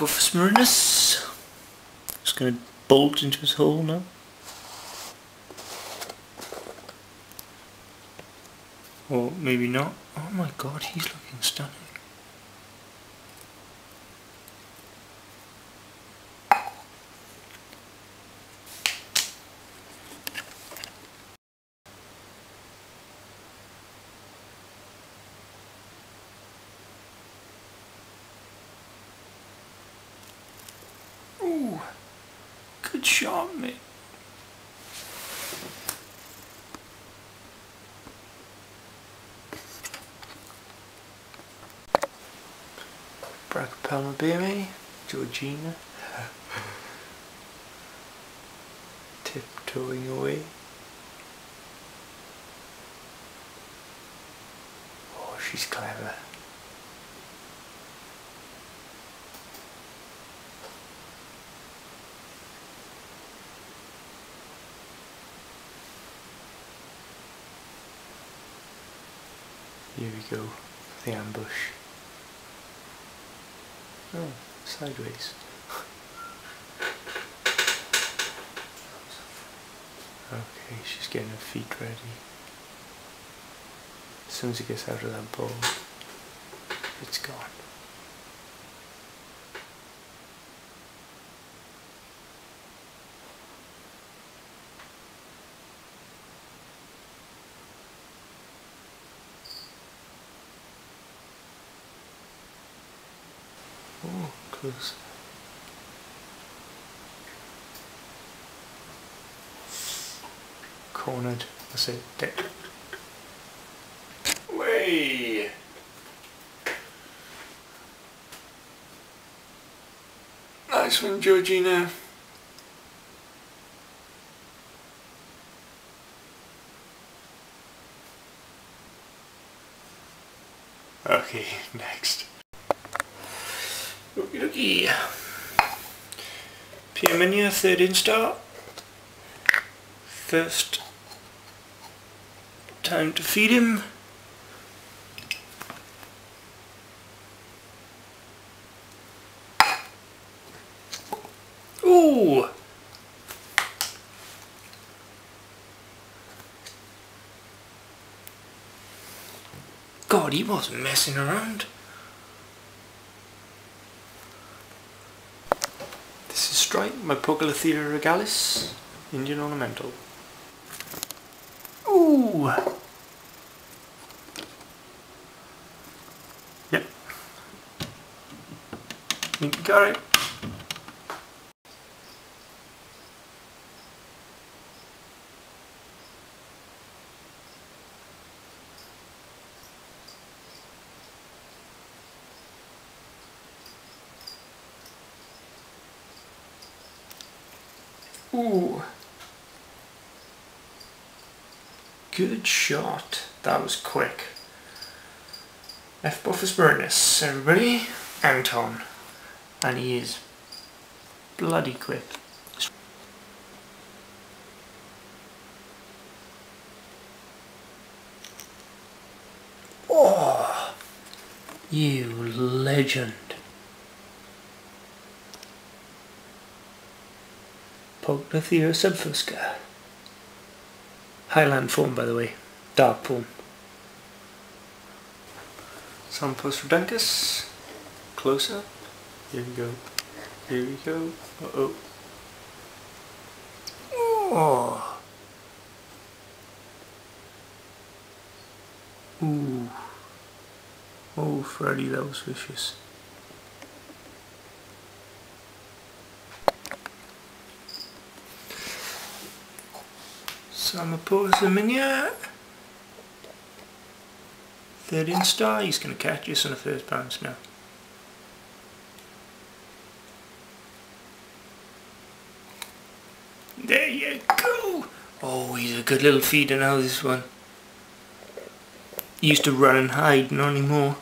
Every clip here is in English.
F-Buffus Marinus. Just going to bolt into his hole now. Or maybe not. Oh my god, he's looking stunning. Ooh, good shot, mate. Brachypelma BMA, Georgina, tiptoeing away. Oh, she's clever. Here we go, the ambush. Oh, sideways. Okay, she's getting her feet ready. As soon as it gets out of that bowl, it's gone. Oh, close. Cornered. That's it. Dead. Way. Nice one, Georgina. Okay, next. Okie dokie. Pyraminia, third instar. First time to feed him. Ooh! God, he wasn't messing around. This is Strike, my Poecilotheria regalis, Indian ornamental. Ooh! Yep. You got it. Ooh. Good shot. That was quick. F-Buffus Marinus, everybody. Anton. And he is bloody quick. Oh, you legend. Poecilotheria subfusca. Highland form, by the way. Dark form. Sampos Rodentis. Close up. Here we go. Here we go. Uh-oh. Oh. Ooh. Oh, Freddy, that was vicious. Samaposa. Third instar, he's going to catch us on the first bounce now. There you go! Oh, he's a good little feeder now, this one. He used to run and hide, not anymore.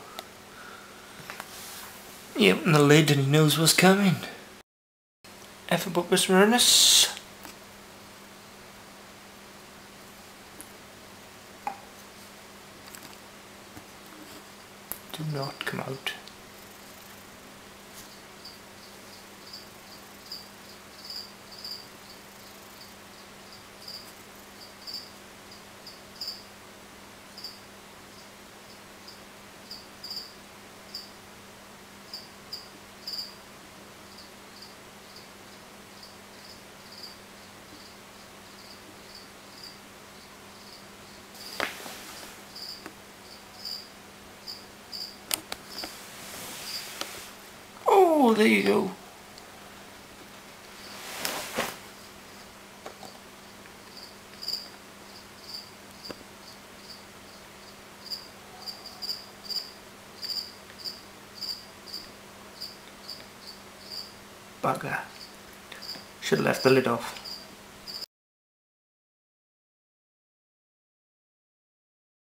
Yep, and the lid, and he knows what's coming. F-Buffus Marinus. Do not come out. there you go. Bugger. Should have left the lid off.